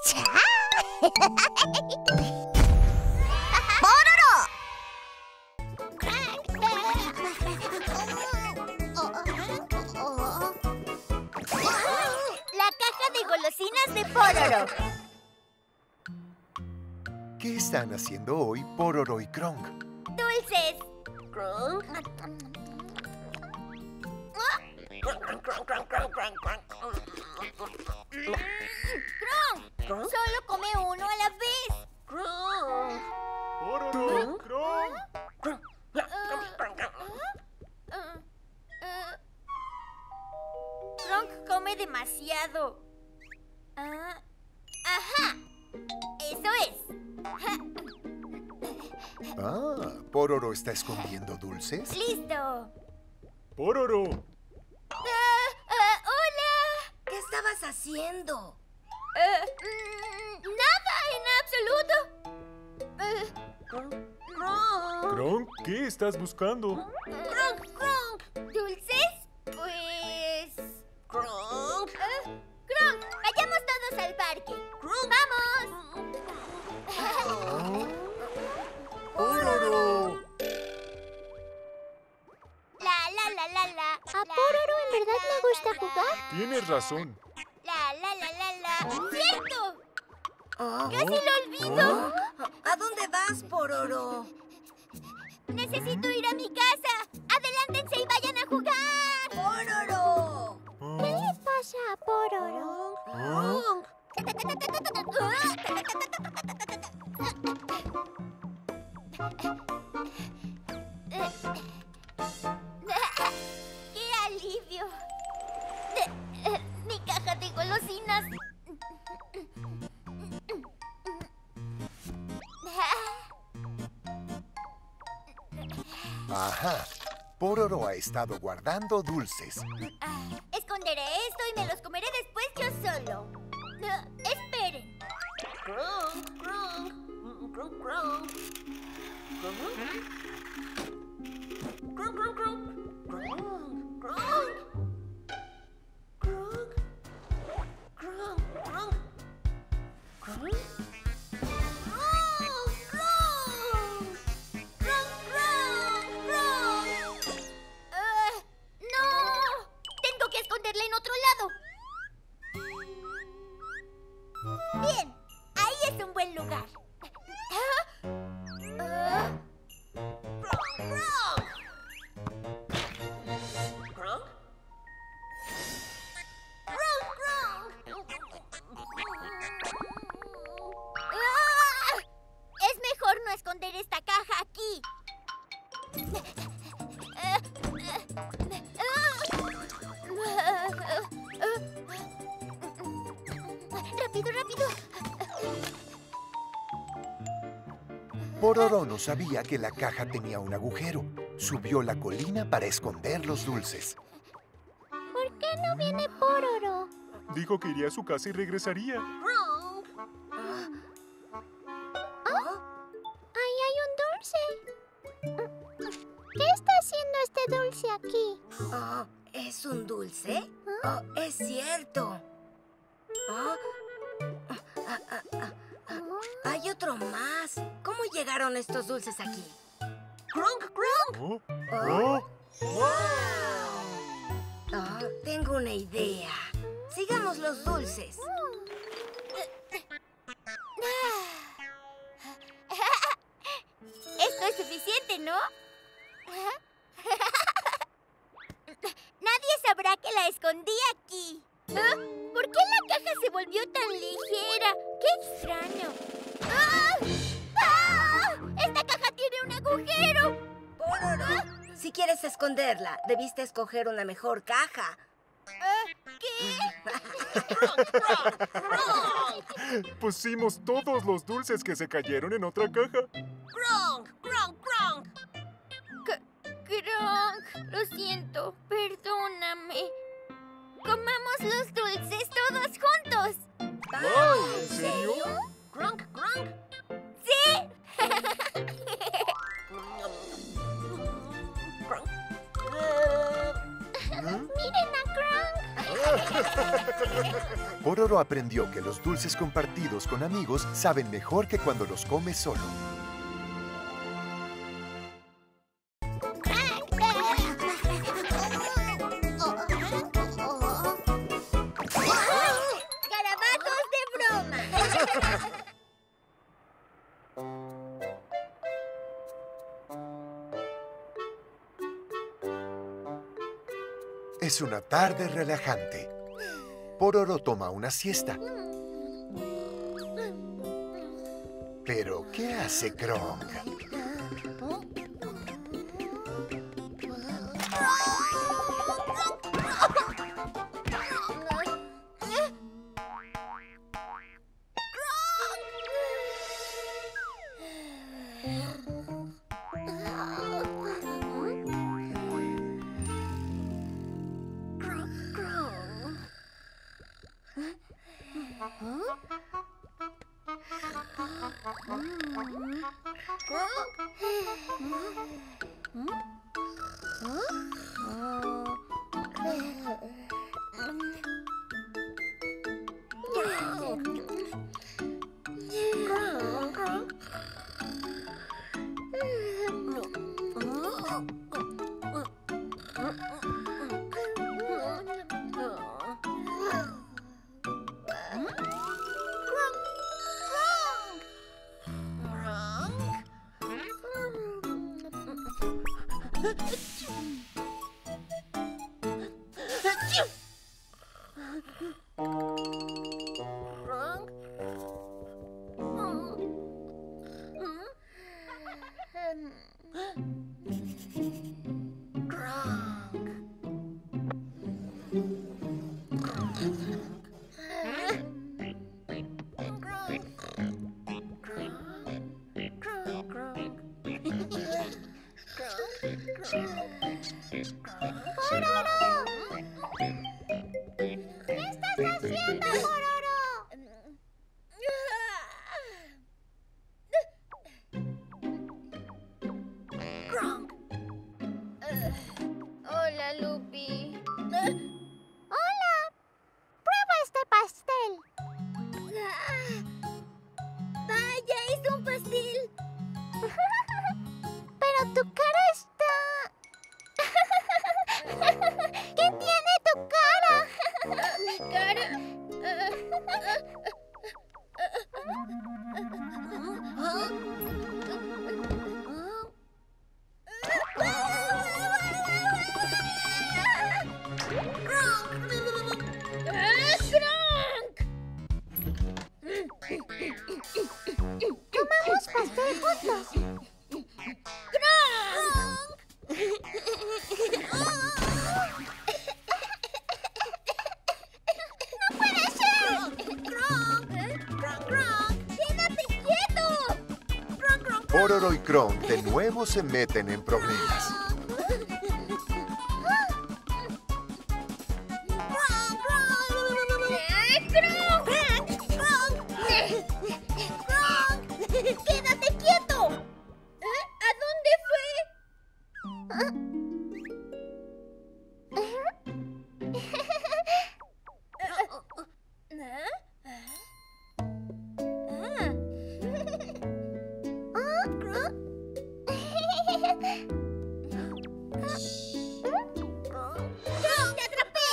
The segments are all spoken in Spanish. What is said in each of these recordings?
¡Pororo! La caja de golosinas de Pororo. ¿Qué están haciendo hoy Pororo y Kronk? Dulces. Kronk, solo come uno a la vez. ¡Pororo! ¡Kronk! Kronk come demasiado. Ajá. Eso es. Ah, ¿Pororo está escondiendo dulces? Listo. ¡Pororo! Hola. ¿Qué estabas haciendo? Nada en absoluto. Kronk, ¿qué estás buscando? Kronk. ¿Dulces? Pues... Kronk, vayamos todos al parque. ¡Vamos! ¡Pororo! La. ¿A Pororo en verdad le gusta jugar? Tienes razón. La. ¡Cierto! Oh. ¡Casi lo olvido! ¿A dónde vas, Pororo? Necesito ir a mi casa. ¡Adelántense y vayan a jugar! ¡Pororo! ¿Qué le pasa a Pororo? ¡Qué alivio! Mi caja de golosinas. Ajá. Pororo ha estado guardando dulces. Esconderé esto y me los comeré después yo solo. Esperen. ¡No! Tengo que esconderla en otro lado. Bien, ahí es un buen lugar. Es mejor no esconder esta caja aquí. ¡Rápido! Pororo no sabía que la caja tenía un agujero. Subió la colina para esconder los dulces. ¿Por qué no viene Pororo? Dijo que iría a su casa y regresaría. Ahí hay un dulce. ¿Qué está haciendo este dulce aquí? Oh, ¿es un dulce? Oh, es cierto. Oh. Hay otro más. ¿Cómo llegaron estos dulces aquí? Oh. Oh, tengo una idea. Sigamos los dulces. Esto es suficiente, ¿no? Nadie sabrá que la escondí aquí. ¿Por qué la caja se volvió tan ligera? ¡Qué extraño! ¡Esta caja tiene un agujero! Pororo, si quieres esconderla, debiste escoger una mejor caja. ¿Qué? Pusimos todos los dulces que se cayeron en otra caja. Kronk, lo siento, perdóname. Comamos los dulces todos juntos. ¿En serio? ¡Sí! ¡Miren a Kronk! Pororo aprendió que los dulces compartidos con amigos saben mejor que cuando los comes solo. ¡Garabatos de broma! Es una tarde relajante. Pororo toma una siesta. Pero, ¿qué hace Krong? Hola, Lupi. ¡Hola! ¡Prueba este pastel! ¡Vaya, es un pastel! Pero tu cara está... ¿Qué tiene tu cara? ¿Mi cara? Comamos pastel juntos. ¡No puede ser! ¡Quédate quieto! Pororo y Krong de nuevo se meten en problemas. ¡Quédate quieto! ¿A dónde ¡Te atrapé!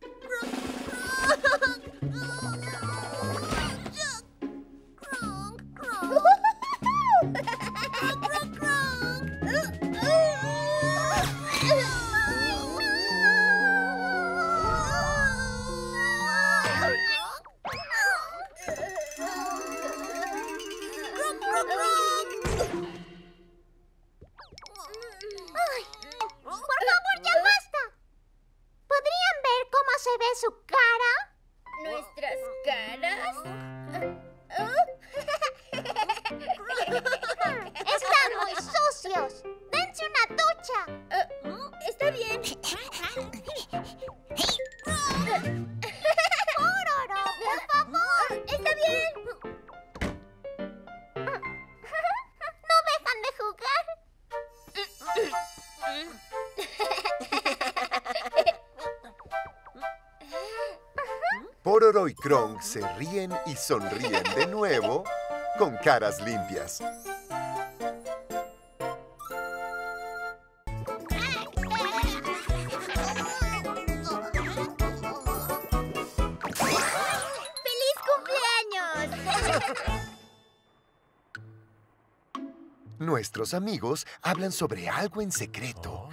¡Ay! ¡Por favor, ya basta! ¿Podrían ver cómo se ve su cara? ¿Nuestras caras? ¡Están muy sucios! ¡Dense una ducha! Está bien. ¡Pororo, por favor! Está bien. ¿No dejan de jugar? Pororo y Krong se ríen y sonríen de nuevo con caras limpias. ¡Feliz cumpleaños! Nuestros amigos hablan sobre algo en secreto.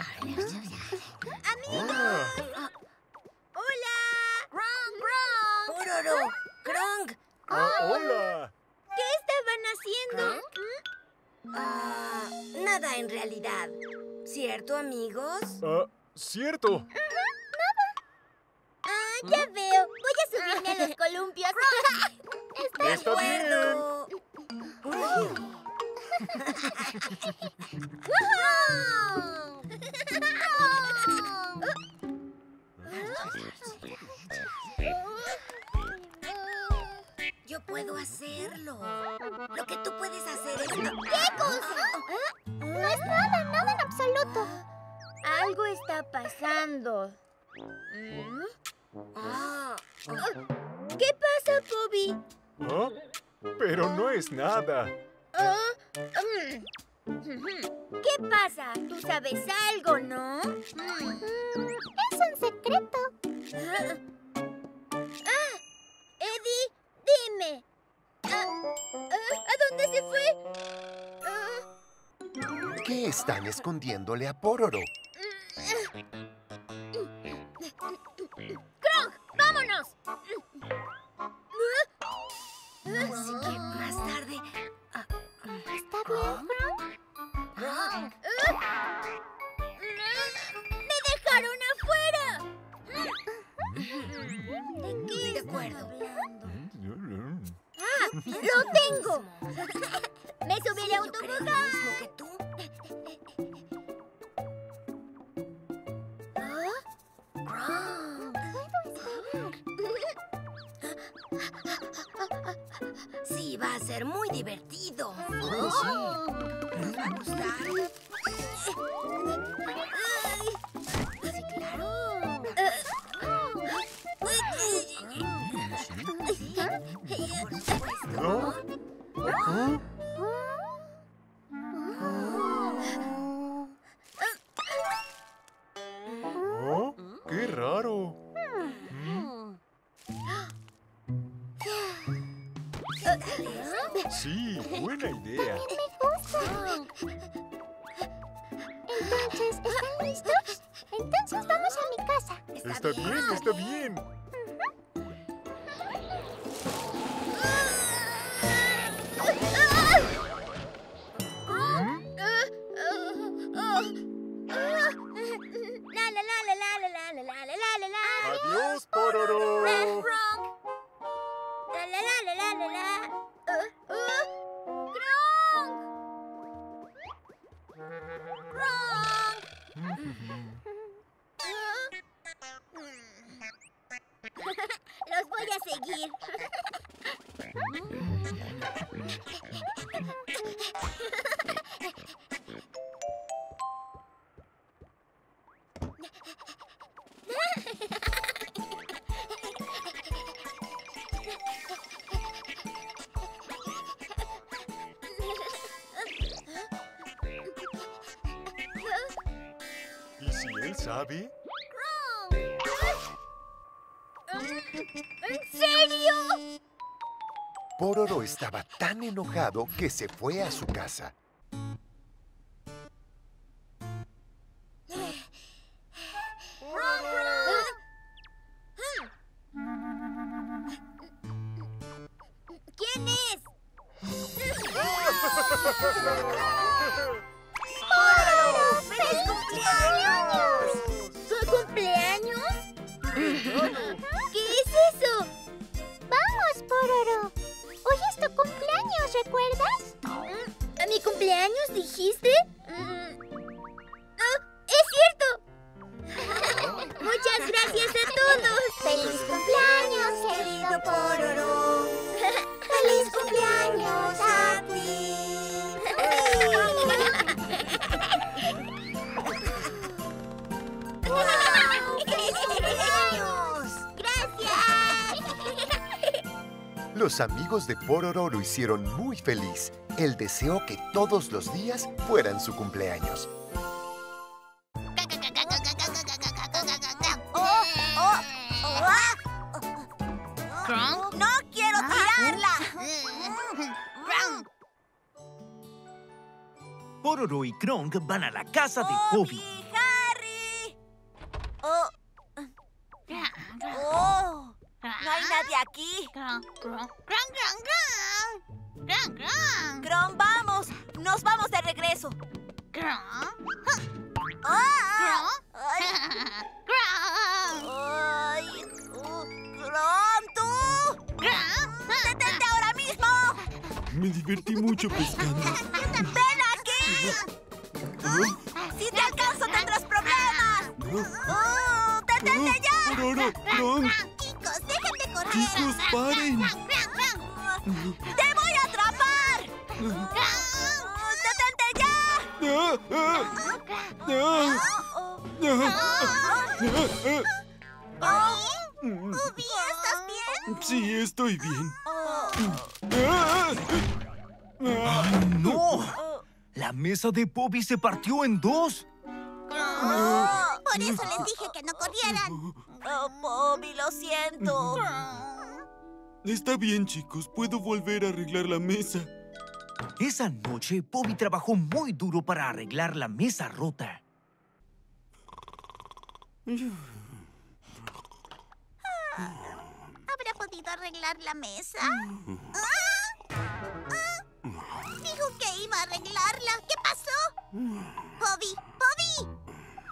¡Hola! ¡Krong! ¡Pororo! ¡Krong! ¡Hola! ¿Qué estaban haciendo? Nada en realidad. ¿Cierto, amigos? Cierto. Ya veo. Voy a subirme a los columpios. Está bien. ¡Acuerdo! Yo puedo hacerlo. Lo que tú puedes hacer es... ¿Qué cosa? No es nada, nada en absoluto. Algo está pasando. Ah, ¿Qué pasa, Bobby? ¿Ah? Pero no es nada. ¿Qué pasa? Tú sabes algo, ¿no? Es un secreto. Eddie, dime. ¿A dónde se fue? ¿Qué están escondiéndole a Pororo? ¡Krong! ¡Vámonos! así que más tarde... ¿Está bien, Krong? ¡Me dejaron afuera! De acuerdo. ¡Lo tengo! ¡Me subiré a un Yo creo lo tobogán! mismo que tú. Sí, va a ser muy divertido. Nos va a gustar. Sí, claro. Por supuesto. ¿Oh? ¡Qué raro! Sí, buena idea. Entonces, ¿están listos? Entonces vamos a mi casa. Está bien, está bien. Adiós, Pororo. Los voy a seguir. ¿Y si él sabe? ¿En serio? Pororo estaba tan enojado que se fue a su casa. ¿Quién es? ¡Feliz cumpleaños! ¿Su cumpleaños? ¿Qué es eso? Vamos, Pororo. Hoy es tu cumpleaños, ¿recuerdas? ¿A mi cumpleaños dijiste? ¡Es cierto! Muchas gracias a todos. ¡Feliz cumpleaños, Querido Pororo. ¡Feliz cumpleaños a ti! ¡Wow! ¡Feliz cumpleaños! ¡Gracias! Los amigos de Pororo lo hicieron muy feliz. Él deseó que todos los días fueran su cumpleaños. ¡No quiero tirarla! Pororo y Kronk van a la casa de Bobby. ¡Harry! ¡Oh! ¿No hay nadie aquí? Kron, vamos. Nos vamos de regreso. ¡Ah! ¡Ay! ¡Ay! ¡Kron, tú! ¡Detente ahora mismo! Me divertí mucho pescando. ¡Ven aquí! ¡Si te alcanzo tendrás problemas! ¡Detente ya! Pororo, Kronk, Chicos, dejen de correr. chicos, paren. ¡Te voy a atrapar! ¡Detente ya! Bobby, ¿estás bien? Sí, estoy bien. ¡No! La mesa de Bobby se partió en dos. Por eso les dije que no corrieran. Bobby, lo siento. Está bien, chicos. Puedo volver a arreglar la mesa. Esa noche, Bobby trabajó muy duro para arreglar la mesa rota. ¿Habrá podido arreglar la mesa? Dijo que iba a arreglarla. ¿Qué pasó? Bobby, Bobby,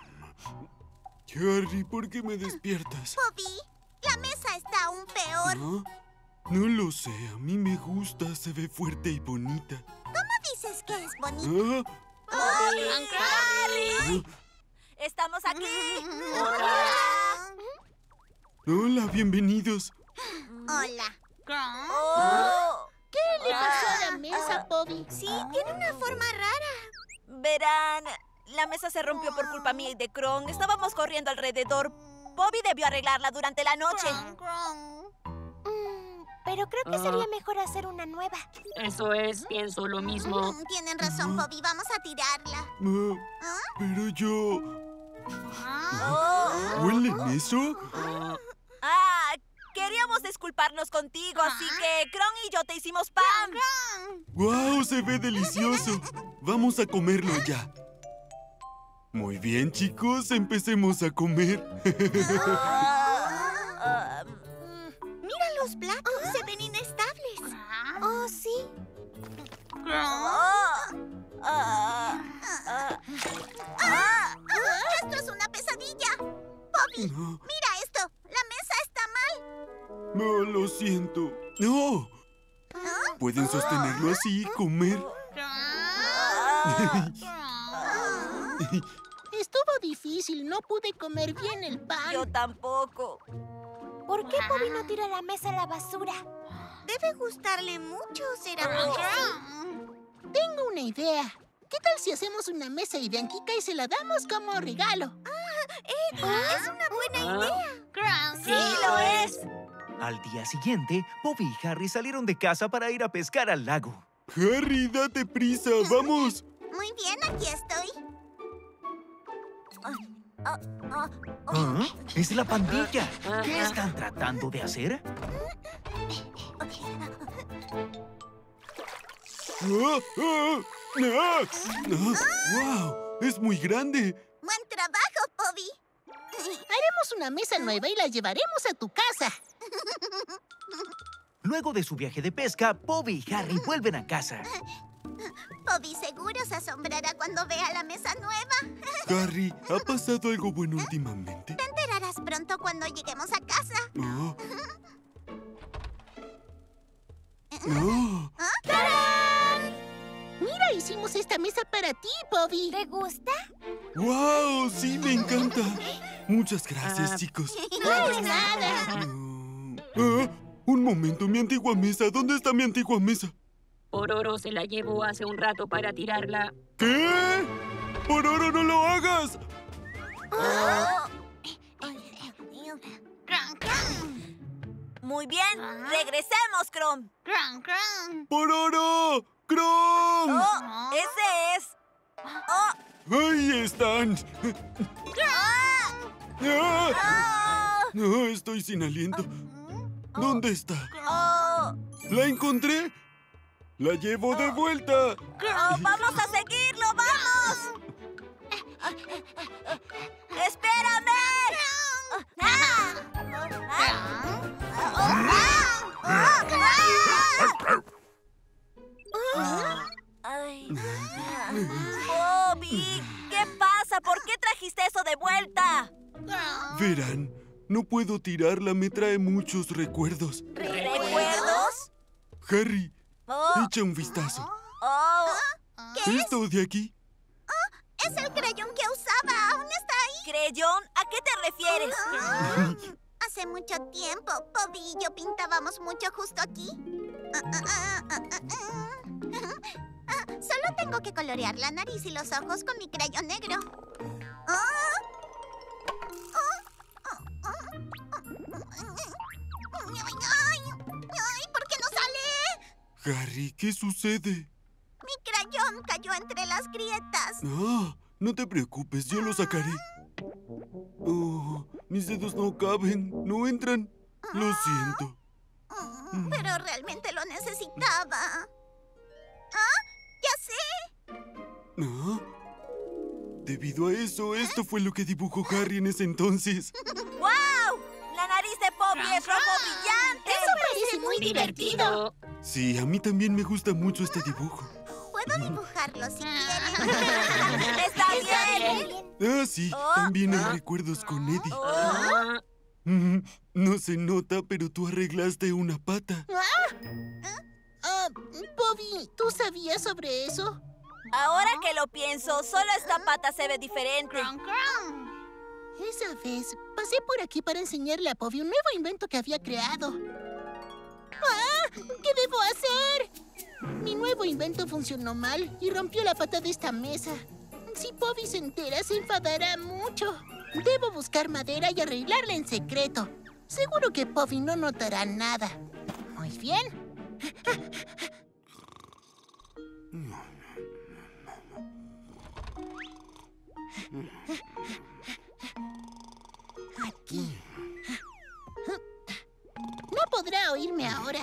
Harry, ¿por qué me despiertas? Bobby. La mesa está aún peor. ¿No? No lo sé. A mí me gusta. Se ve fuerte y bonita. ¿Cómo dices que es bonito? ¿Ah? ¡Harry! ¡Estamos aquí! Hola, bienvenidos. Hola. ¿Qué le pasó a la mesa, Bobby? Sí, tiene una forma rara. Verán, la mesa se rompió por culpa mía y de Kron. Estábamos corriendo alrededor. Bobby debió arreglarla durante la noche. Pero creo que sería mejor hacer una nueva. Eso es, pienso lo mismo. Tienen razón, Bobby. Vamos a tirarla. Pero yo... Oh. ¿Huelen eso? Queríamos disculparnos contigo, así que Kron y yo te hicimos pan. ¡Guau! Se ve delicioso. Vamos a comerlo ya. Muy bien, chicos. Empecemos a comer. Mira los platos, se ven inestables. Oh, sí. Esto es una pesadilla. Bobby, mira esto. La mesa está mal. No, lo siento. ¡No! Pueden sostenerlo así y comer. Estuvo difícil, no pude comer bien el pan. Yo tampoco. ¿Por qué Bobby no tira la mesa a la basura? Debe gustarle mucho, será por eso. Tengo una idea. ¿Qué tal si hacemos una mesa idéntica y se la damos como regalo? Es una buena idea. Sí, lo es. Al día siguiente, Bobby y Harry salieron de casa para ir a pescar al lago. Harry, date prisa. ¡Vamos! Muy bien, aquí estoy. ¿Ah? ¡Es la pandilla! ¿Qué están tratando de hacer? ¡Wow! ¡Es muy grande! Buen trabajo, Bobby. Haremos una mesa nueva y la llevaremos a tu casa. Luego de su viaje de pesca, Bobby y Harry vuelven a casa. Bobby seguro se asombrará cuando vea la mesa nueva. Harry, ¿ha pasado algo bueno últimamente? Te enterarás pronto cuando lleguemos a casa. Oh. Oh. Mira, hicimos esta mesa para ti, Bobby. ¿Te gusta? ¡Wow! ¡Sí, me encanta! Muchas gracias, chicos. No es nada. Un momento, mi antigua mesa. ¿Dónde está mi antigua mesa? Pororo se la llevó hace un rato para tirarla. ¿Qué? ¡Pororo, no lo hagas! Muy bien. Regresemos, Chrome. Cron, cron. ¡Pororo! ¡Chrome! Oh, ese es. Oh, ¡Ahí están! ¡Ah! No, estoy sin aliento. ¿Dónde está? oh, ¡La encontré! ¡La llevo de vuelta! oh, vamos a seguirlo, vamos. ¡Espérame! Ay. Bobby, ¿qué pasa? ¿Por qué trajiste eso de vuelta? Verán, no puedo tirarla, me trae muchos recuerdos. ¿Recuerdos? Harry, Oh, echa un vistazo. oh. ¿Esto de aquí? Es el creyón que usaba. ¿Aún está ahí? ¿Creyón? ¿A qué te refieres? Hace mucho tiempo, Bobby y yo pintábamos mucho justo aquí. Solo tengo que colorear la nariz y los ojos con mi crayón negro. ¡Ay! ¿Por qué no sale? Harry, ¿qué sucede? Mi crayón cayó entre las grietas. Ah, no te preocupes, yo lo sacaré. Oh, mis dedos no caben, no entran. Lo siento. Pero realmente lo necesitaba. ¡Ah! ¡Ya sé! Ah, debido a eso, esto fue lo que dibujó Harry en ese entonces. ¡Wow! La nariz de Bobby es rojo brillante. Eso parece muy divertido. Sí, a mí también me gusta mucho este dibujo. Puedo dibujarlo si quieren. ¡Está bien! Ah, sí, también hay recuerdos con Eddie. Ah, No se nota, pero tú arreglaste una pata. Bobby, ¿tú sabías sobre eso? Ahora que lo pienso, solo esta pata se ve diferente. Esa vez pasé por aquí para enseñarle a Bobby un nuevo invento que había creado. ¡Ah! ¿Qué debo hacer? Mi nuevo invento funcionó mal y rompió la pata de esta mesa. Si Bobby se entera, se enfadará mucho. Debo buscar madera y arreglarla en secreto. Seguro que Bobby no notará nada. Muy bien. Aquí. No podrá oírme ahora.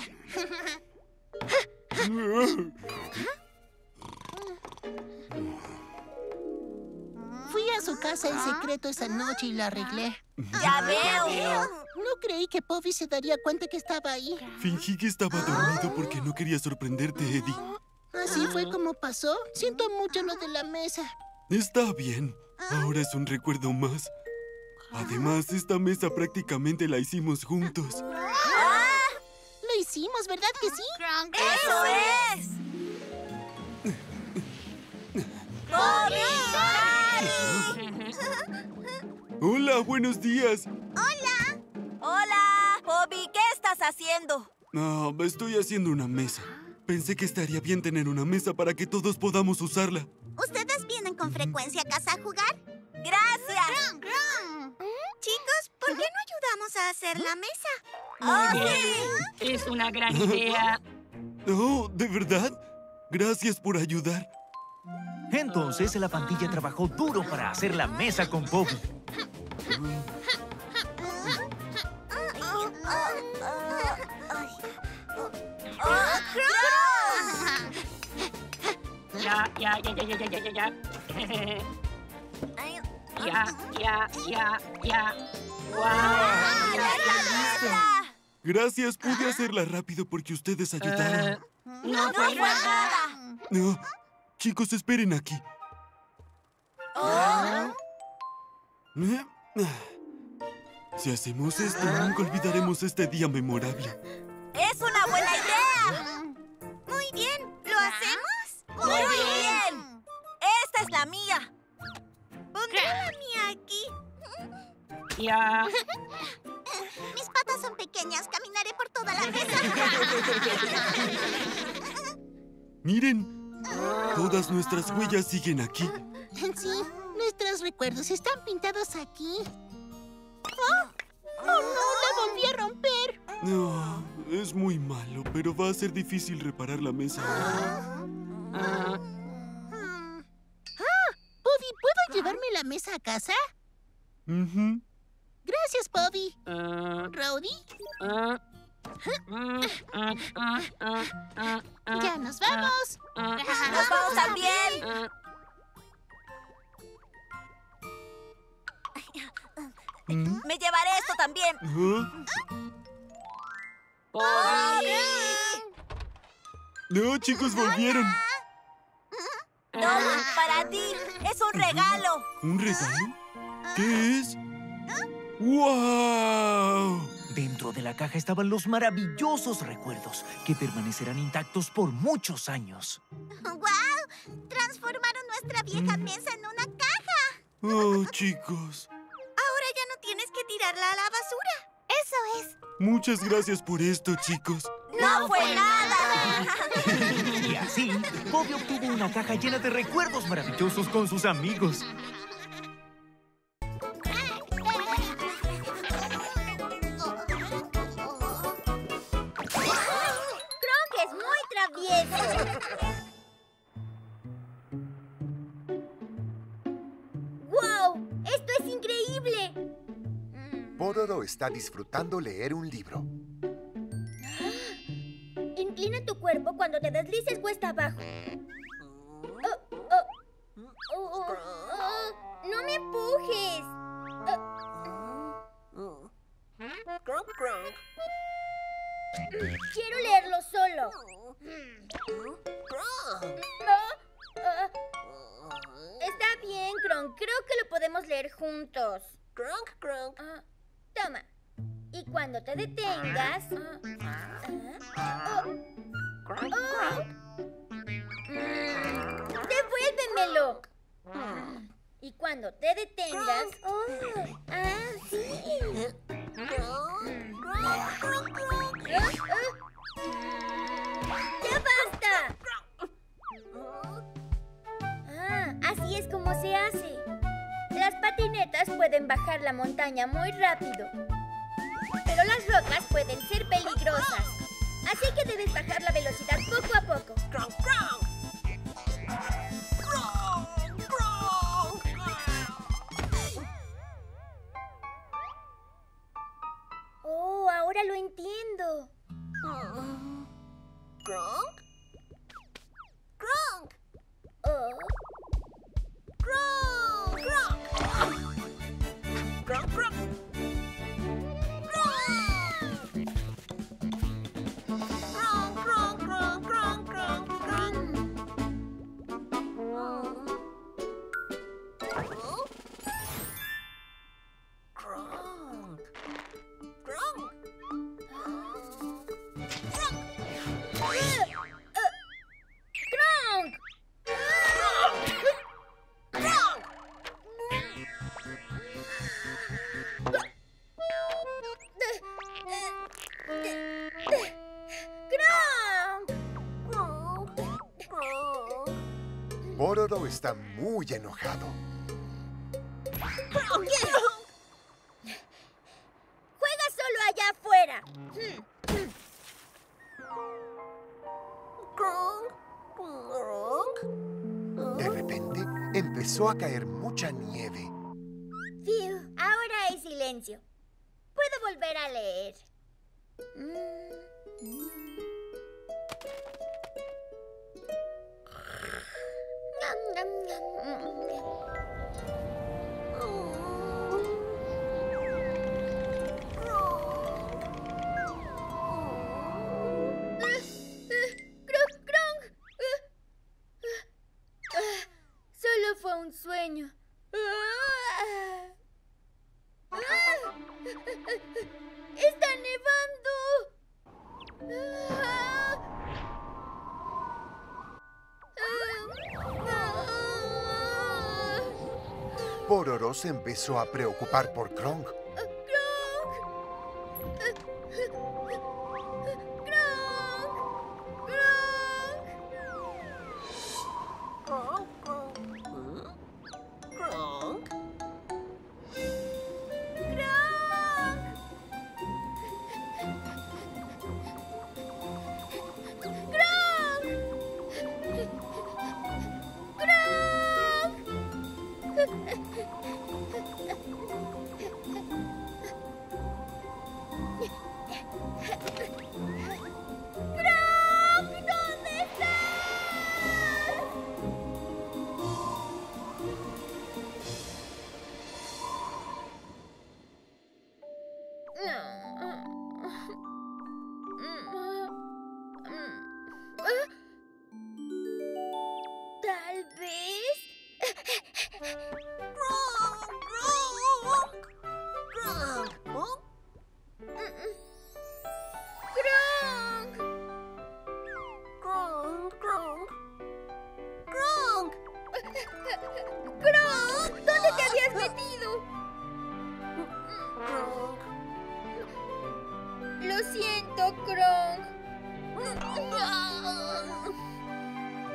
Fui a su casa en secreto esa noche y la arreglé. ¡Ya veo! No creí que Bobby se daría cuenta que estaba ahí. Fingí que estaba dormido porque no quería sorprenderte, Eddie. Así fue como pasó. Siento mucho lo de la mesa. Está bien. Ahora es un recuerdo más. Además, esta mesa prácticamente la hicimos juntos. Lo hicimos, ¿verdad que sí? ¡Eso es! ¡Bobby! ¡Harry! Hola, buenos días. ¡Hola! Bobby, ¿qué estás haciendo? Ah, estoy haciendo una mesa. Pensé que estaría bien tener una mesa para que todos podamos usarla. ¿Ustedes vienen con frecuencia a casa a jugar? ¡Gracias! Chicos, ¿por qué no ayudamos a hacer la mesa? muy bien. Es una gran idea. Oh, ¿de verdad? Gracias por ayudar. Entonces la pandilla trabajó duro para hacer la mesa con Bobby. Ya. Ya. Gracias, pude hacerla rápido porque ustedes ayudaron. No fue nada. No. Chicos, esperen aquí. Si hacemos esto, nunca olvidaremos este día memorable. ¡Es una buena idea! Muy bien, ¿lo hacemos? ¡Muy bien! ¡Esta es la mía! Pondré la mía aquí. Ya. Mis patas son pequeñas, caminaré por toda la mesa. Miren, todas nuestras huellas siguen aquí. Sí, nuestros recuerdos están pintados aquí. ¡Oh! ¡Oh, no! ¡La volví a romper! No, es muy malo, pero va a ser difícil reparar la mesa. Bobby, ¿puedo llevarme la mesa a casa? Ujú. Gracias, Bobby. ¿Rowdy? ¡Ya nos vamos! ¡Nos vamos también! Me llevaré esto también. No, chicos, volvieron. Toma, para ti. Es un regalo. ¿Un regalo? ¿Qué es? ¡Wow! Dentro de la caja estaban los maravillosos recuerdos que permanecerán intactos por muchos años. ¡Guau! Transformaron nuestra vieja mesa en una caja. Oh, chicos. Ahora ya no tienes que tirarla a la basura. Eso es. Muchas gracias por esto, chicos. ¡No fue nada! Y así, Bobby obtuvo una caja llena de recuerdos maravillosos con sus amigos. Kronk es muy travieso. ¡Wow! ¡Esto es increíble! Pororo está disfrutando leer un libro. Inclina tu cuerpo cuando te deslices cuesta abajo. ¡No me empujes! Quiero leerlo solo. Está bien, Kronk. Creo que lo podemos leer juntos. Toma. Y cuando te detengas... ¡Devuélvemelo! Y cuando te detengas... ¡Sí! ¡Ya basta! Así es como se hace. Las patinetas pueden bajar la montaña muy rápido, pero las rocas pueden ser peligrosas. Así que debes bajar la velocidad poco a poco. Oh, ahora lo entiendo. ¿Kronk? ¿Kronk? Oh. ¡Kronk! ¡Kronk! ¡Kronk, Kronk! Pororo está muy enojado. ¡Juega solo allá afuera! De repente, empezó a caer mucha nieve. Phew, ahora hay silencio. Puedo volver a leer. Solo fue un sueño. ¡Está nevando! Pororo se empezó a preocupar por Kronk.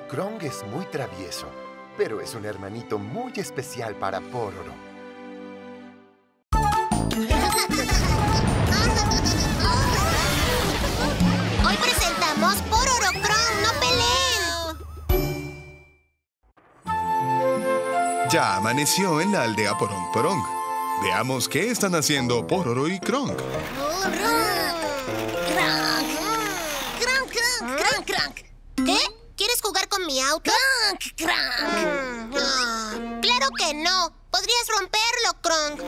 Krong es muy travieso, pero es un hermanito muy especial para Pororo. Hoy presentamos Pororo, Krong, no peleen. Ya amaneció en la aldea Porong Porong. Veamos qué están haciendo Pororo y Krong. ¿Qué? ¿Quieres jugar con mi auto? Claro que no. Podrías romperlo, Krong.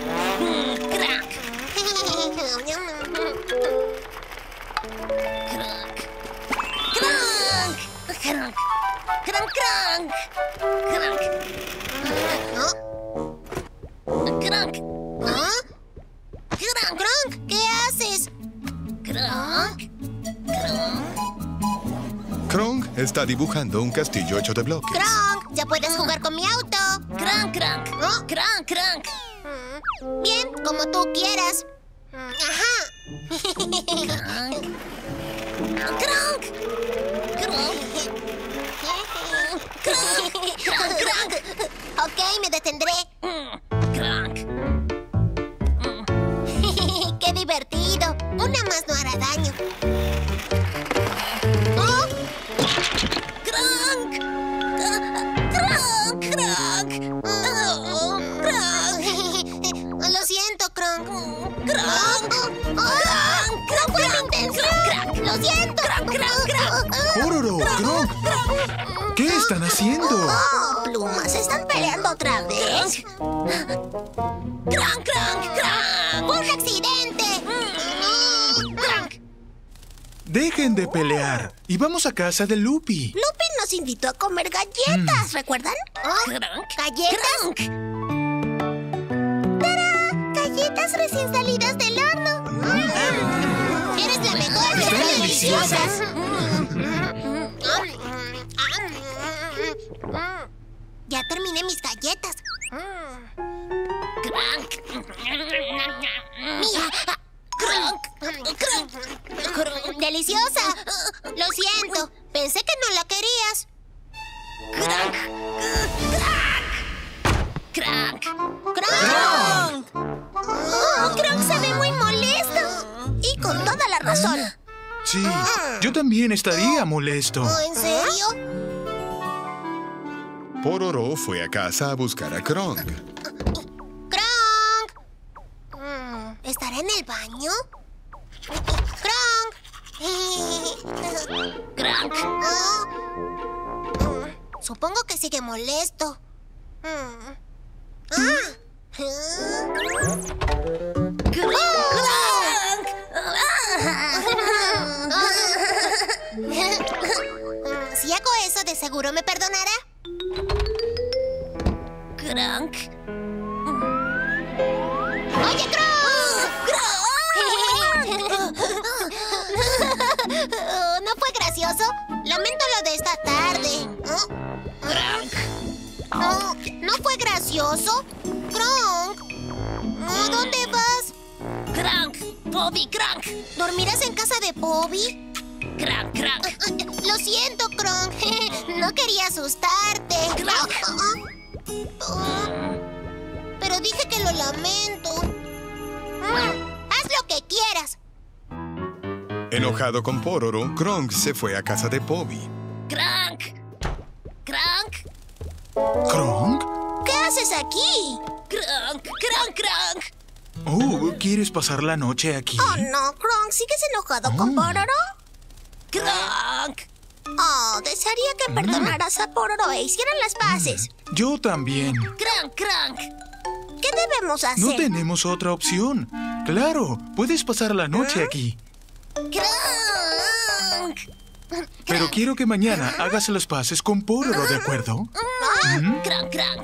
Krong, ¿qué haces? Krong está dibujando un castillo hecho de bloques. Krong, ya puedes jugar con mi auto. Bien, como tú quieras. Ajá. Ok, me detendré. ¡Qué divertido! Una más no hará daño. ¿Oh? Lo siento, Krong. ¡No fue mi intención! ¡Lo siento! ¡Pororo! ¡Krong! ¿Qué están haciendo? Oh, plumas, ¿están peleando otra vez? ¡Fue un accidente! Dejen de pelear y vamos a casa de Lupi. Lupi nos invitó a comer galletas, ¿recuerdan? ¿Galletas? ¡Tarán! ¡Galletas recién salidas del horno! ¡Eres la mejor! ¡Están deliciosas! Ya terminé mis galletas. ¡Mía! ¡Deliciosa! Lo siento, pensé que no la querías. ¡Krong! Oh, Krong se ve muy molesto. Y con toda la razón. Sí, yo también estaría molesto. Oh, ¿en serio? Pororo fue a casa a buscar a Krong. ¡Krong! ¿Estará en el baño? ¡Krong! ¡Krong! Supongo que sigue molesto. Si hago eso, de seguro me perdonará. Krong. ¡Oye, Krong! ¿No fue gracioso? Lamento lo de esta tarde. ¿No fue gracioso? Krong. ¿Dónde vas? Krong. Pobi, Krong. ¿Dormirás en casa de Pobi? Krong. Lo siento, Krong. No quería asustarte. Pero dije que lo lamento. Haz lo que quieras. Enojado con Pororo, Krong se fue a casa de Pobi. Krong. ¿Krong? ¿Qué haces aquí? Krong. Oh, ¿quieres pasar la noche aquí? Oh, no, Krong. ¿Sigues enojado con Pororo? Krong. Oh, desearía que perdonaras a Pororo e hicieran las paces. Yo también. Krong. ¿Qué debemos hacer? No tenemos otra opción. Claro, puedes pasar la noche aquí. Krong. Pero quiero que mañana hagas las paces con Pororo, ¿de acuerdo? Krong.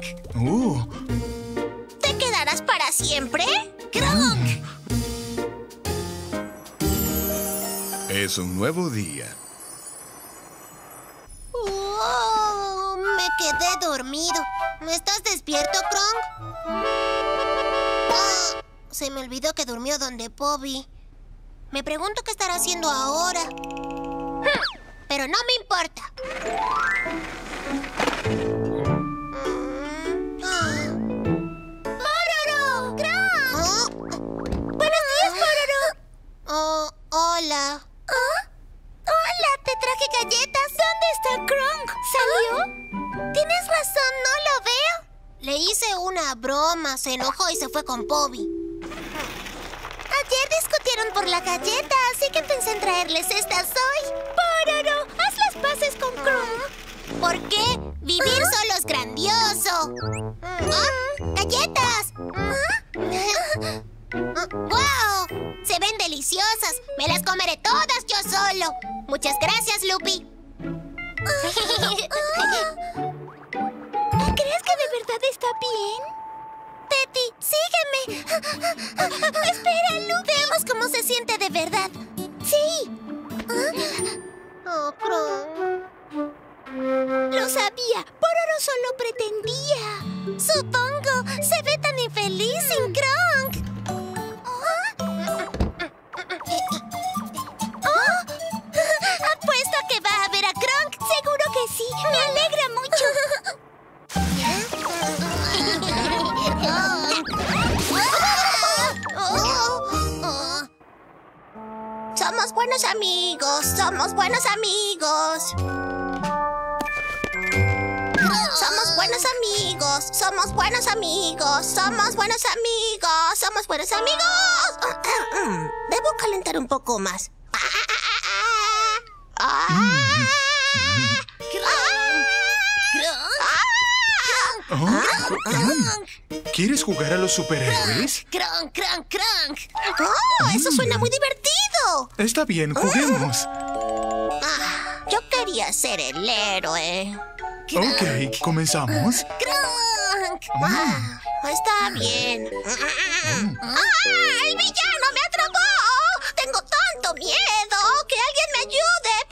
¿Te quedarás para siempre? Krong. Es un nuevo día. Me quedé dormido. ¿Estás despierto, Krong? Se me olvidó que durmió donde Pobi. Me pregunto qué estará haciendo ahora. Pero no me importa. Le hice una broma, se enojó y se fue con Pobi. Ayer discutieron por la galleta, así que pensé en traerles estas hoy. ¡Pororo! ¡Haz las paces con Krong! ¿Por qué? Vivir solo es grandioso. ¡Galletas! ¡Wow! Se ven deliciosas. Me las comeré todas yo solo. Muchas gracias, Lupi. ¿Crees que de verdad está bien? Teddy, sígueme. Espera, Lupi. Veamos cómo se siente de verdad. Sí. Oh, Krong. Lo sabía. Pororo solo pretendía. Supongo. Se ve tan infeliz sin Krong. Apuesto a que va a ver a Krong. Seguro que sí. Me alegra mucho. Somos buenos amigos. Somos buenos amigos. Somos buenos amigos. Somos buenos amigos. Somos buenos amigos. Somos buenos amigos. Debo calentar un poco más. ¿Quieres jugar a los superhéroes? ¡Krong, Krong, Krong! ¡Oh, eso suena muy divertido! Está bien, juguemos. Yo quería ser el héroe. Ok, ¿comenzamos? ¡Krong! Está bien. ¡El villano me atrapó! ¡Tengo tanto miedo! ¡Que alguien me ayude,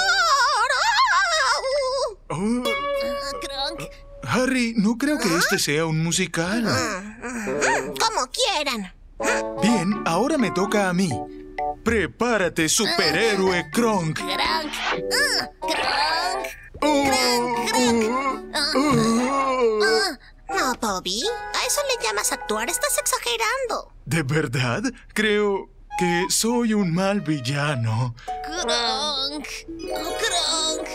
por favor! ¡Krong! Harry, no creo que este sea un musical. Como quieran. Bien, ahora me toca a mí. Prepárate, superhéroe Krong. ¡Krong! No, Bobby. A eso le llamas actuar. Estás exagerando. ¿De verdad? Creo que soy un mal villano. ¡Krong! ¡Krong!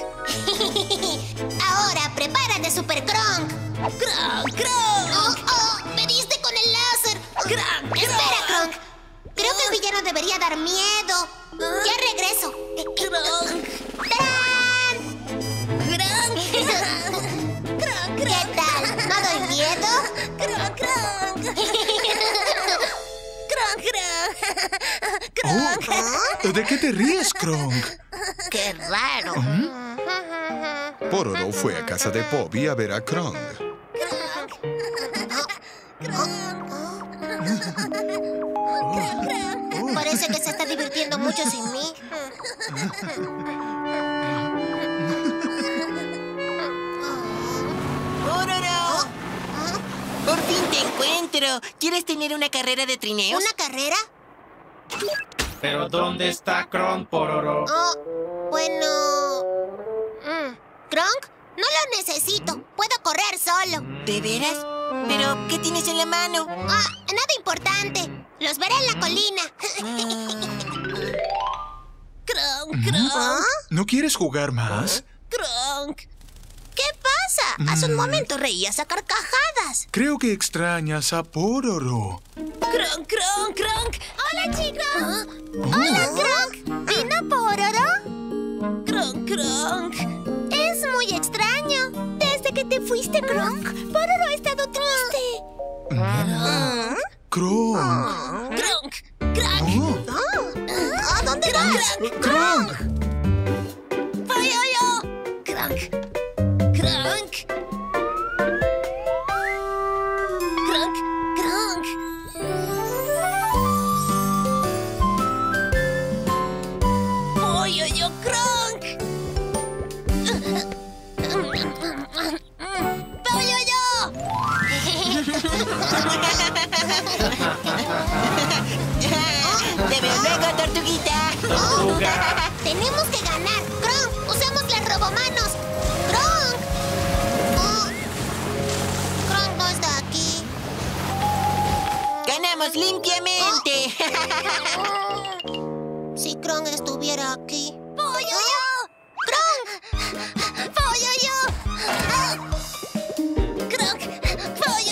Ahora prepárate, Super Krong. ¡Krong! ¡Krong! ¡Me diste con el láser! ¡Krong! ¡Espera, Krong! Creo que el villano debería dar miedo. Ya regreso. ¡Krong! ¡Tarán! ¡Krong! ¿Qué tal? ¿No doy miedo? ¡Krong! ¡Krong! ¡Krong! ¡Krong! ¿De qué te ríes, Krong? ¡Qué raro! Pororo fue a casa de Pobi a ver a Krong. Parece que se está divirtiendo mucho sin mí. ¡Pororo! ¡Por fin te encuentro! ¿Quieres tener una carrera de trineos? ¿Una carrera? ¿Pero dónde está Krong, Pororo? Bueno... ¿Krong? No lo necesito. Puedo correr solo. ¿De veras? ¿Pero qué tienes en la mano? Nada importante. Los veré en la colina. Krong, Krong. ¿No quieres jugar más? Krong. ¿Qué pasa? Hace un momento reías a carcajadas. Creo que extrañas a Pororo. Krong, Krong, Krong. Hola, chicos. Hola, Krong. ¿Vino Pororo? Krong, Krong. Es muy extraño. Desde que te fuiste, Krong, Pororo ha estado triste. Krong. Krong, Krong. ¿A dónde vas? Krong. ¡Voy yo! Krong. Krong. Krong. Krong. ¡Voy yo, Krong! ¡Voy yo! ¡Te veo luego, tortuguita! ¡Tortuga! ¡Tenemos que ganar! ¡Krong! ¡Usemos las robomanos! ¡Krong! Krong no está aquí. ¡Ganamos limpiamente! Si Krong estuviera aquí. ¡Voy yo! ¡Krong! ¡Voy yo! ¡Krong! ¡Voy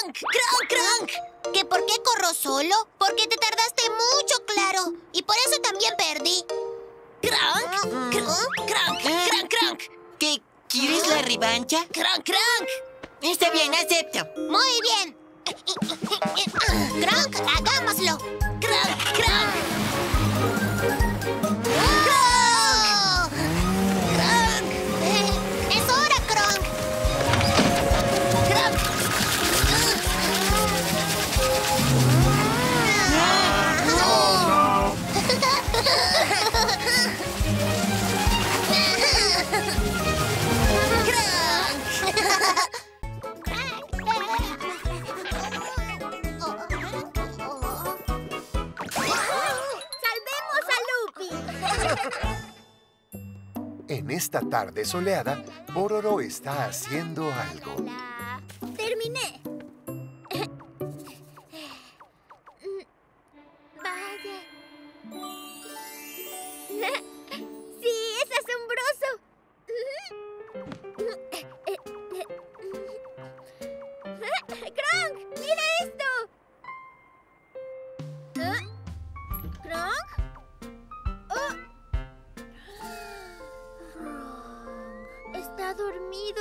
¡Kronk! ¡Kronk, Kronk! ¿Que por qué corro solo? Porque te tardaste mucho, claro. Y por eso también perdí. ¡Kronk! ¡Kronk! ¡Kronk! ¡Kronk, Kronk! ¿Qué? ¿Quieres la revancha? ¡Kronk, Kronk! Está bien, acepto. Muy bien. ¡Kronk, hagámoslo! ¡Kronk, Kronk! ¡Kronk! ¡Kronk! ¡Es hora, Kronk! ¡Kronk! En esta tarde soleada, Pororo está haciendo algo. ¡Terminé! Vaya. ¡Sí, es asombroso! ¡Kronk! ¡Mira esto! ¿Kronk? ¡Oh! Está dormido.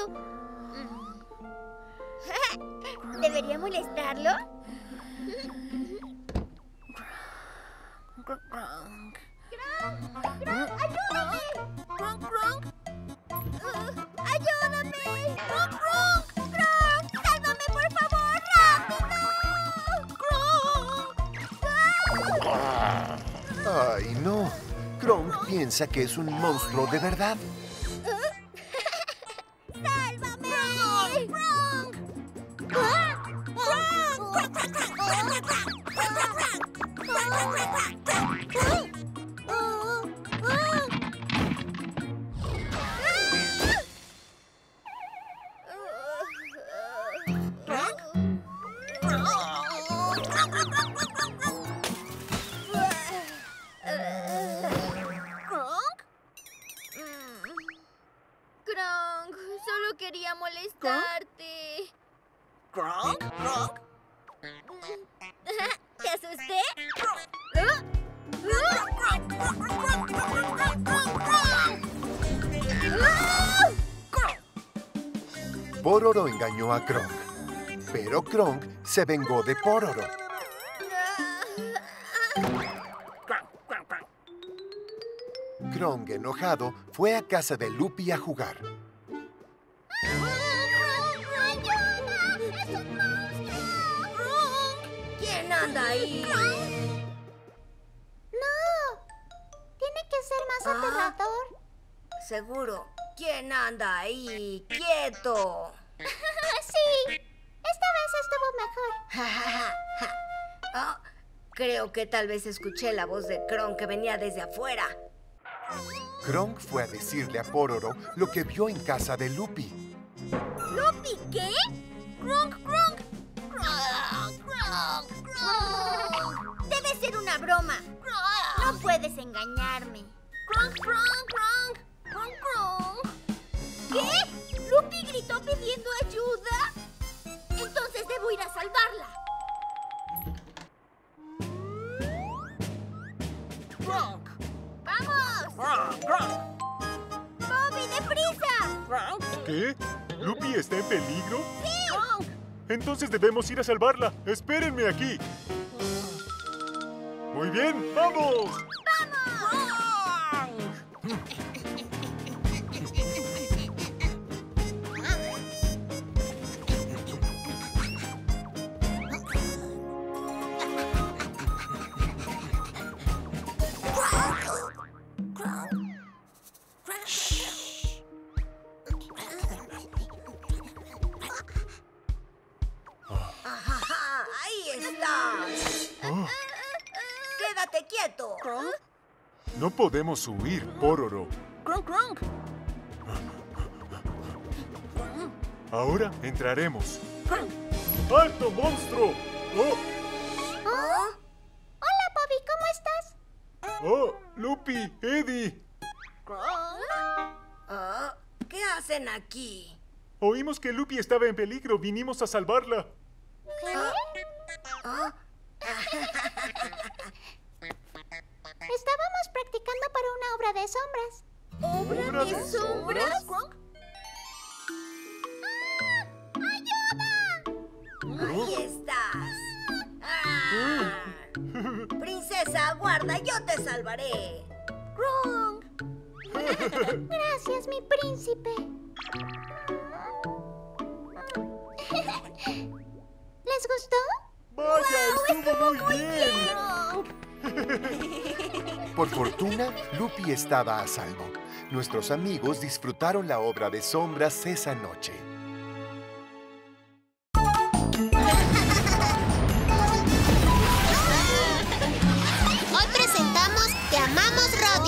¿Debería molestarlo? ¡Kronk! ¡Ayúdame! ¡Kronk! ¡Ayúdame! ¡Kronk! ¡Sálvame, por favor! ¡Rápido! ¡Ay, no! Kronk piensa que es un monstruo de verdad. ¡Sálvame! Kronk, solo quería molestarte. ¿Kronk? ¿Kronk? ¿Te asusté? Pororo engañó a Kronk, pero Kronk se vengó de Pororo. Kronk, enojado, fue a casa de Lupi a jugar. ¿Quién anda ahí? No. Tiene que ser más aterrador. Seguro. ¿Quién anda ahí? ¡Quieto! Sí. Esta vez estuvo mejor. Oh, creo que tal vez escuché la voz de Kronk que venía desde afuera. Kronk fue a decirle a Pororo lo que vio en casa de Lupi. ¿Lupi qué? ¡Kronk! Debe ser una broma. No puedes engañarme. ¿Qué? ¿Lupi gritó pidiendo ayuda? Entonces debo ir a salvarla. ¡Kronk! ¡Vamos! ¡Bobby, deprisa! ¿Qué? ¿Lupi está en peligro? ¡Sí! Entonces debemos ir a salvarla. ¡Espérenme aquí! Muy bien, ¡vamos! ¡Ahí estás! ¡Quédate quieto! No podemos huir, Pororo. ¡Kronk! Ahora entraremos. ¡Alto, monstruo! ¡Oh! Hola, Bobby, ¿cómo estás? ¡Oh! ¡Lupi! ¡Eddie! ¿Qué hacen aquí? Oímos que Lupi estaba en peligro. Vinimos a salvarla. ¿Qué? Estábamos practicando para una obra de sombras. ¿Obra de sombras? ¡Ahí estás! Princesa, aguarda, yo te salvaré. Krong. Gracias, mi príncipe. ¿Les gustó? ¡Vaya, estuvo muy bien! Por fortuna, Lupi estaba a salvo. Nuestros amigos disfrutaron la obra de sombras esa noche. Hoy presentamos Te amamos, Roddy.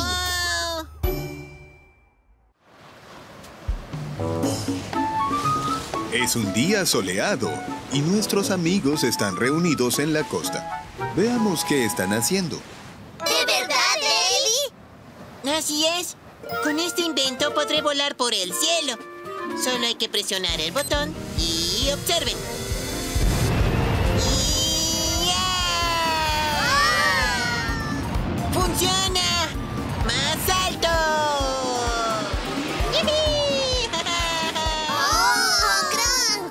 Es un día soleado y nuestros amigos están reunidos en la costa. Veamos qué están haciendo. ¿De verdad, Eddie? Así es. Con este invento podré volar por el cielo. Solo hay que presionar el botón y observen. ¡Ya! ¡Funciona! ¡Más alto! ¡Yipi! ¡Oh, Krong!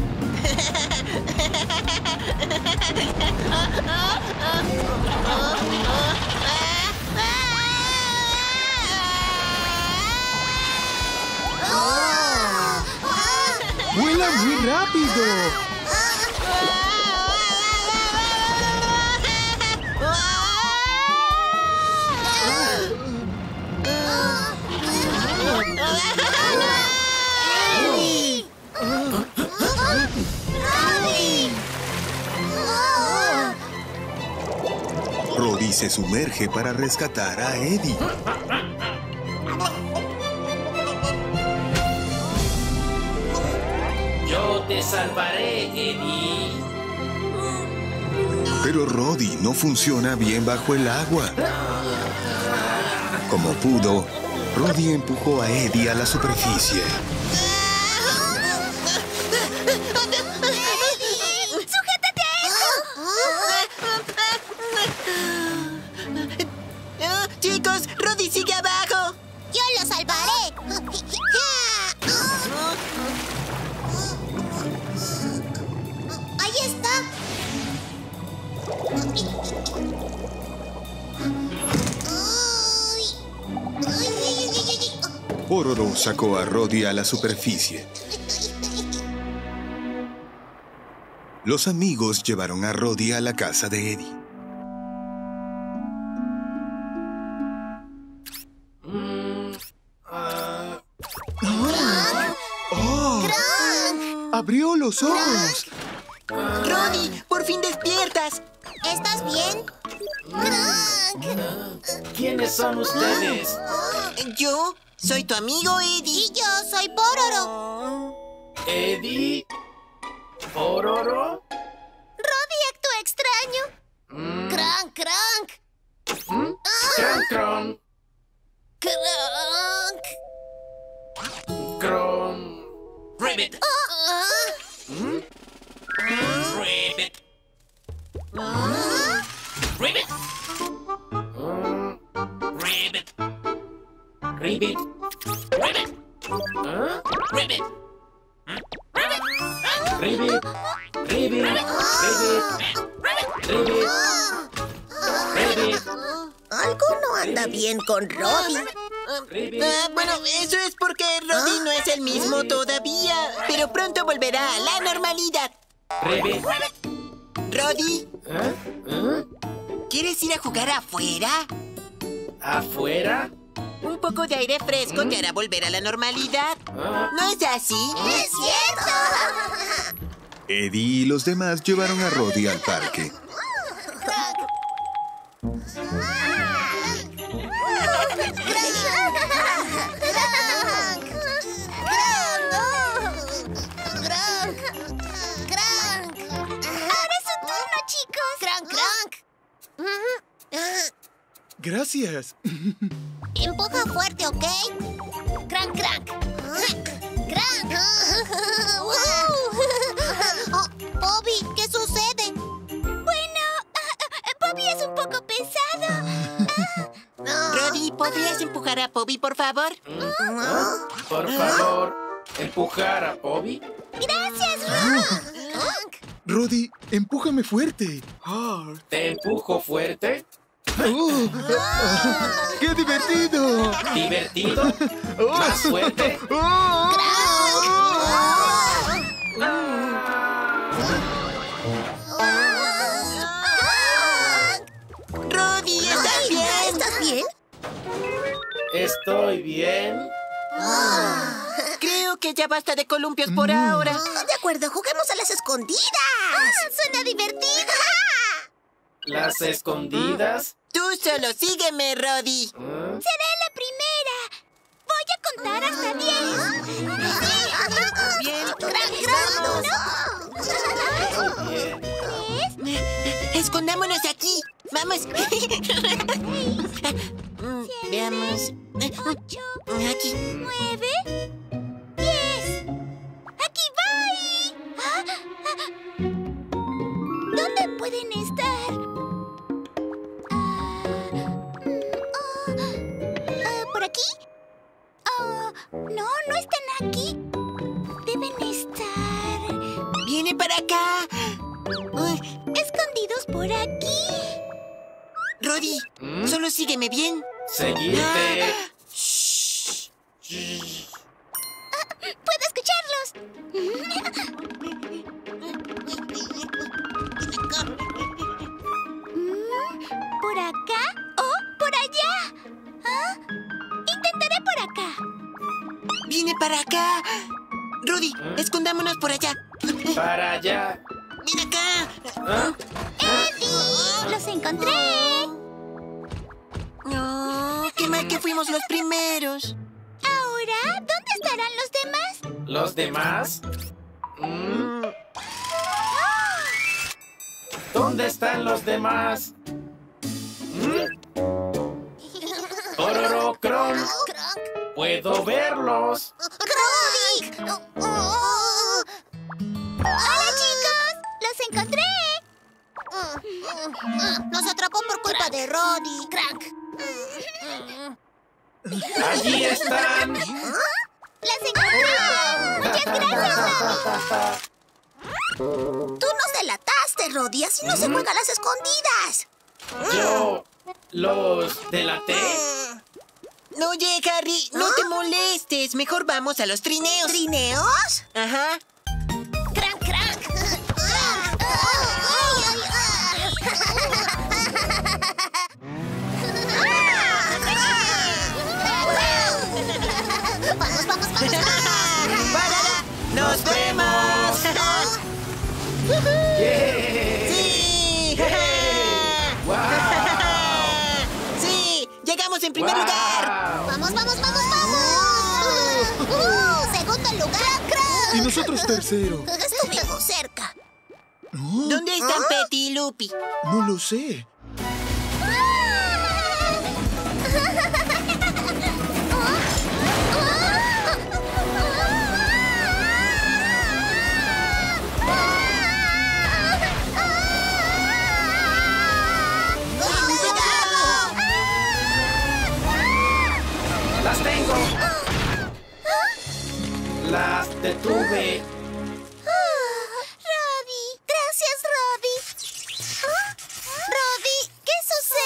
¡Vuela muy rápido! Roddy se sumerge para rescatar a Eddie. Yo te salvaré, Eddie. Pero Roddy no funciona bien bajo el agua. Como pudo, Roddy empujó a Eddie a la superficie. ¡Sujétate a esto! Chicos, Roddy sigue abajo. ¡Yo lo salvaré! ¡Ahí está! Pororo sacó a Roddy a la superficie. Los amigos llevaron a Roddy a la casa de Eddie. ¡Abrió los ojos! Roddy, por fin despiertas. ¿Estás bien? ¡Krong! ¿Quiénes son ustedes? Yo soy tu amigo Eddie. Y yo soy Pororo. ¿Eddie? ¿Pororo? Roddy actuó extraño. ¡Krong, Krong! Cron, cron, ¡Krong! cron. Ribbit. Ribbit. Ribbit. Ribbit. Ribbit. Ribbit. Ribbit. Ribbit. Ribbit. Ribbit. Ribbit. Algo no anda bien con Roddy. Bueno, eso es porque Roddy no es el mismo todavía, pero pronto volverá a la normalidad. Ribbit. Roddy, ¿quieres ir a jugar afuera? ¿Afuera? Un poco de aire fresco te hará volver a la normalidad. ¿No es así? ¡Es cierto! Eddie y los demás llevaron a Roddy al parque. ¡Ahora es su turno, chicos! ¡Krong, Krong! Gracias. Empuja fuerte, ¿ok? ¡Krong, Krong! ¡Krong! Oh, Bobby, ¿qué sucede? Rody, ¿podrías empujar a Poppy, por favor? Por favor, empujar a Poppy. ¡Gracias, Kronk! Rody, empújame fuerte. ¿Te empujo fuerte? ¡Qué divertido! ¿Divertido? ¿Más fuerte? Rody, ¿estás bien? ¿Estás bien? Estoy bien. Creo que ya basta de columpios por ahora. De acuerdo, juguemos a las escondidas. ¡Suena divertido! ¿Las escondidas? Tú solo sígueme, Rody. Seré la primera. Voy a contar hasta 10. Bien. Muy bien. Escondámonos aquí. Vamos. Veamos. 8, Aquí. 9, 10. ¡Aquí voy! ¿Dónde pueden estar? ¿Por aquí? No, no están aquí. Deben estar Viene para acá. escondidos por aquí. Rody, solo sígueme bien. Seguirte. ¡Puedo escucharlos! ¿Por acá o por allá? Intentaré por acá. Viene para acá. Rody, escondámonos por allá. Para allá. ¡Ven acá! ¡Eddie! ¡Los encontré! No, qué mal que fuimos los primeros. Ahora, ¿dónde estarán los demás? ¿Los demás? ¿Dónde están los demás? Pororo, Kronk. Puedo verlos. ¡Rody! ¡Hola, chicos! ¡Los encontré! Nos atrapó por culpa de Rody. ¡Crank! Allí están. ¡Las encontré! ¡Muchas gracias, Rody! Tú nos delataste, Rody. Así no se juegan las escondidas. Yo los delaté. Oye, Harry, no te molestes. Mejor vamos a los trineos. ¿Trineos? Ajá. ¡Crank, crank! ¡Vamos, vamos, vamos! ¡Nos vemos! ¡Sí! ¡Wow! ¡Sí! ¡Llegamos en primer lugar! ¡Vamos, vamos, vamos, vamos! ¡Segundo lugar, crank! Y nosotros tercero. Estuvimos cerca. ¿Dónde están Petty y Lupi? No lo sé. ¡Las tengo! ¡Las detuve! ¡Rody! ¡Gracias, Rody! ¡Rody! ¿Qué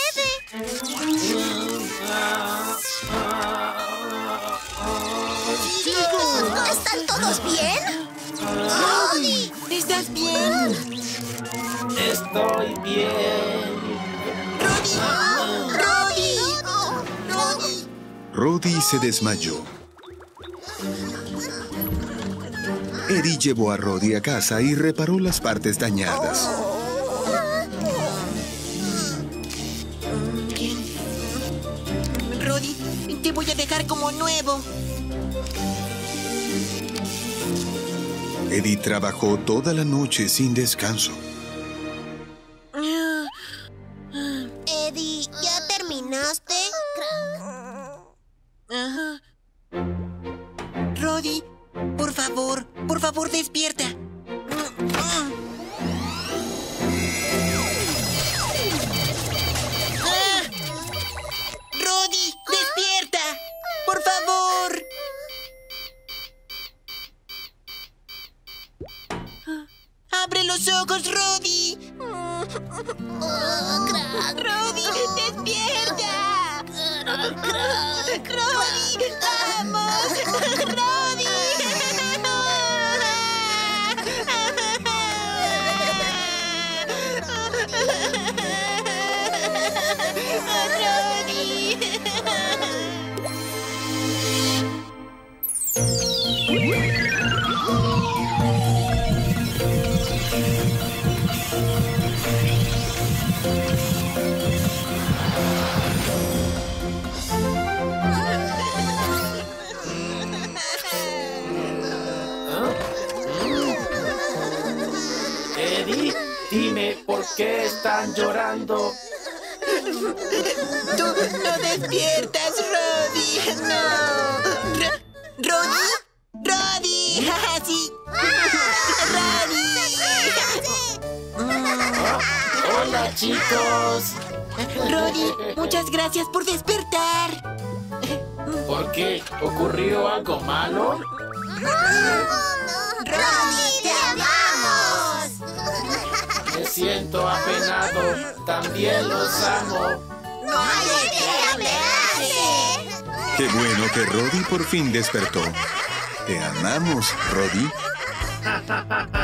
sucede? Chicos, ¿están todos bien? ¡Rody! ¿Estás bien? Estoy bien. ¡Rody! ¡Rody! ¡Rody! Rody se desmayó. Eddie llevó a Rody a casa y reparó las partes dañadas. Rody, te voy a dejar como nuevo. Eddie trabajó toda la noche sin descanso. Eddie, ¿ya terminaste? Ajá. Rody, por favor, despierta. Rody, ojos, Roddy! ¡Roddy, despierta! ¡Roddy, vamos! ¡Roddy! Eddie, dime por qué están llorando. ¡Tú no despiertas, Roddy! ¡No! ¿Roddy? ¡Roddy! ¡Sí! ¡Roddy! ¡Hola, chicos! Roddy, muchas gracias por despertar. ¿Por qué? ¿Ocurrió algo malo? ¡Roddy, te amamos! Me siento apenado. También los amo. ¡No hay de qué apenarse! Qué bueno que Roddy por fin despertó. Te amamos, Roddy.